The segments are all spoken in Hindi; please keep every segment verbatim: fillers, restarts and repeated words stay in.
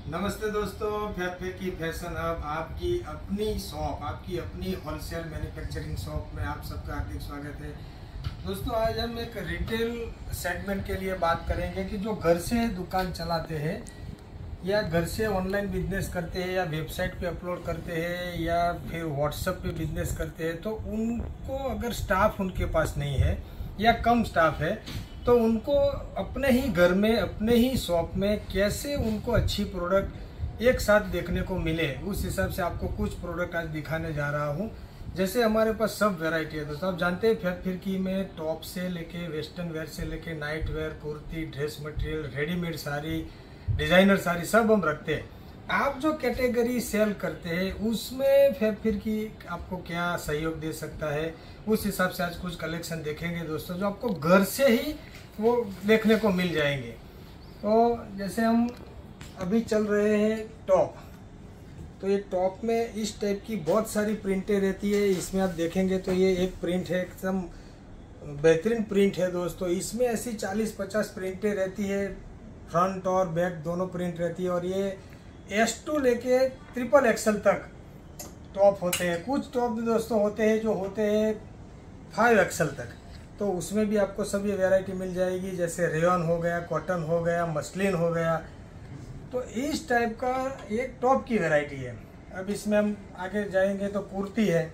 नमस्ते दोस्तों, फैफे की फैशन हब आपकी अपनी शॉप, आपकी अपनी होलसेल मैन्युफैक्चरिंग शॉप में आप सबका हार्दिक स्वागत है। दोस्तों, आज हम एक रिटेल सेगमेंट के लिए बात करेंगे कि जो घर से दुकान चलाते हैं या घर से ऑनलाइन बिजनेस करते हैं या वेबसाइट पे अपलोड करते हैं या फिर व्हाट्सएप पे बिजनेस करते हैं, तो उनको अगर स्टाफ उनके पास नहीं है या कम स्टाफ है तो उनको अपने ही घर में अपने ही शॉप में कैसे उनको अच्छी प्रोडक्ट एक साथ देखने को मिले, उस हिसाब से आपको कुछ प्रोडक्ट आज दिखाने जा रहा हूं। जैसे हमारे पास सब वैरायटी है दोस्तों, आप जानते हैं फैब फिरकी में टॉप से लेके वेस्टर्न वेयर से लेके night wear, kurti, dress material, readymade sari, designer sari सब हम रखते हैं। आप जो कैटेगरी सेल करते हैं उसमें फैब फिरकी आपको क्या सहयोग दे सकता है, उस हिसाब से आज कुछ कलेक्शन देखेंगे दोस्तों, जो आपको घर से ही वो देखने को मिल जाएंगे। तो जैसे हम अभी चल रहे हैं टॉप, तो ये टॉप में इस टाइप की बहुत सारी प्रिंटें रहती है। इसमें आप देखेंगे तो ये एक प्रिंट है, एकदम बेहतरीन प्रिंट है दोस्तों। इसमें ऐसी चालीस पचास प्रिंटें रहती है, फ्रंट और बैक दोनों प्रिंट रहती है। और ये एस टू लेके ट्रिपल एक्सल तक टॉप होते हैं। कुछ टॉप दोस्तों होते हैं जो होते हैं फाइव एक्सल तक, तो उसमें भी आपको सभी वैरायटी मिल जाएगी। जैसे रेयन हो गया, कॉटन हो गया, मसलिन हो गया, तो इस टाइप का एक टॉप की वैरायटी है। अब इसमें हम आगे जाएंगे तो कुर्ती है,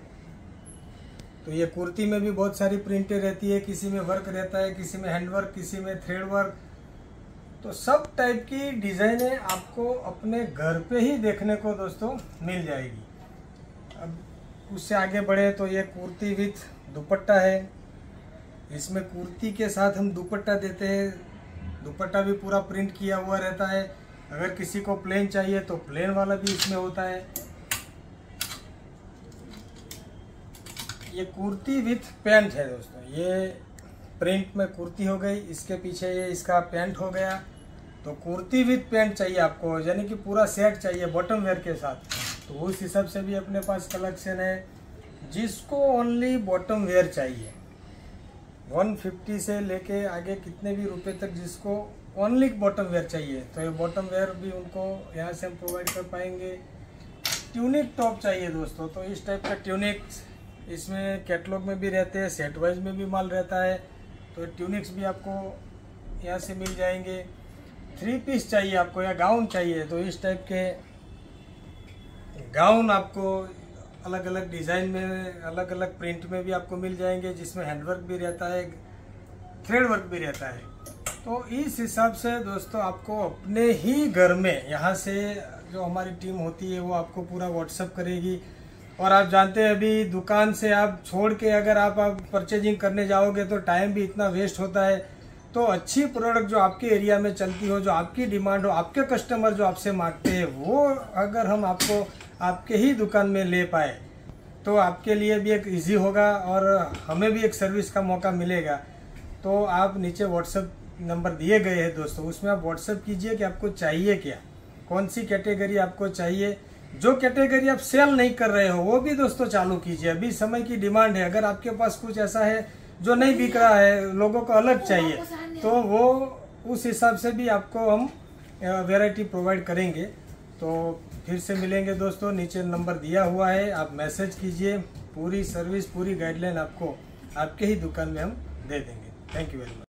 तो ये कुर्ती में भी बहुत सारी प्रिंटें रहती है। किसी में वर्क रहता है, किसी में हैंडवर्क, किसी में थ्रेड वर्क, तो सब टाइप की डिजाइनें आपको अपने घर पे ही देखने को दोस्तों मिल जाएगी। अब उससे आगे बढ़े तो ये कुर्ती विथ दुपट्टा है। इसमें कुर्ती के साथ हम दुपट्टा देते हैं, दुपट्टा भी पूरा प्रिंट किया हुआ रहता है। अगर किसी को प्लेन चाहिए तो प्लेन वाला भी इसमें होता है। ये कुर्ती विथ पैंट है दोस्तों, ये प्रिंट में कुर्ती हो गई, इसके पीछे ये इसका पैंट हो गया। तो कुर्ती विथ पैंट चाहिए आपको, यानी कि पूरा सेट चाहिए बॉटम वेयर के साथ, तो उस हिसाब से भी अपने पास कलेक्शन है। जिसको ओनली बॉटम वेयर चाहिए, एक सौ पचास से लेके आगे कितने भी रुपए तक जिसको ओनली बॉटम वेयर चाहिए, तो ये बॉटम वेयर भी उनको यहाँ से हम प्रोवाइड कर पाएंगे। ट्यूनिक टॉप चाहिए दोस्तों, तो इस टाइप का ट्यूनिक इसमें कैटलॉग में भी रहते हैं, सेट वाइज में भी माल रहता है, तो ट्यूनिक्स भी आपको यहाँ से मिल जाएंगे। थ्री पीस चाहिए आपको या गाउन चाहिए, तो इस टाइप के गाउन आपको अलग अलग डिज़ाइन में, अलग अलग प्रिंट में भी आपको मिल जाएंगे, जिसमें हैंडवर्क भी रहता है, थ्रेड वर्क भी रहता है। तो इस हिसाब से दोस्तों आपको अपने ही घर में, यहाँ से जो हमारी टीम होती है वो आपको पूरा व्हाट्सअप करेगी। और आप जानते हैं अभी दुकान से आप छोड़ के अगर आप, आप परचेजिंग करने जाओगे तो टाइम भी इतना वेस्ट होता है। तो अच्छी प्रोडक्ट जो आपके एरिया में चलती हो, जो आपकी डिमांड हो, आपके कस्टमर जो आपसे मांगते हैं, वो अगर हम आपको आपके ही दुकान में ले पाए तो आपके लिए भी एक इजी होगा और हमें भी एक सर्विस का मौका मिलेगा। तो आप नीचे व्हाट्सएप नंबर दिए गए हैं दोस्तों, उसमें आप व्हाट्सएप कीजिए कि आपको चाहिए क्या, कौन सी कैटेगरी आपको चाहिए। जो कैटेगरी आप सेल नहीं कर रहे हो वो भी दोस्तों चालू कीजिए, अभी समय की डिमांड है। अगर आपके पास कुछ ऐसा है जो नहीं बिक रहा है, लोगों को अलग चाहिए, तो वो उस हिसाब से भी आपको हम वैरायटी प्रोवाइड करेंगे। तो फिर से मिलेंगे दोस्तों, नीचे नंबर दिया हुआ है, आप मैसेज कीजिए, पूरी सर्विस, पूरी गाइडलाइन आपको आपके ही दुकान में हम दे देंगे। Thank you very much.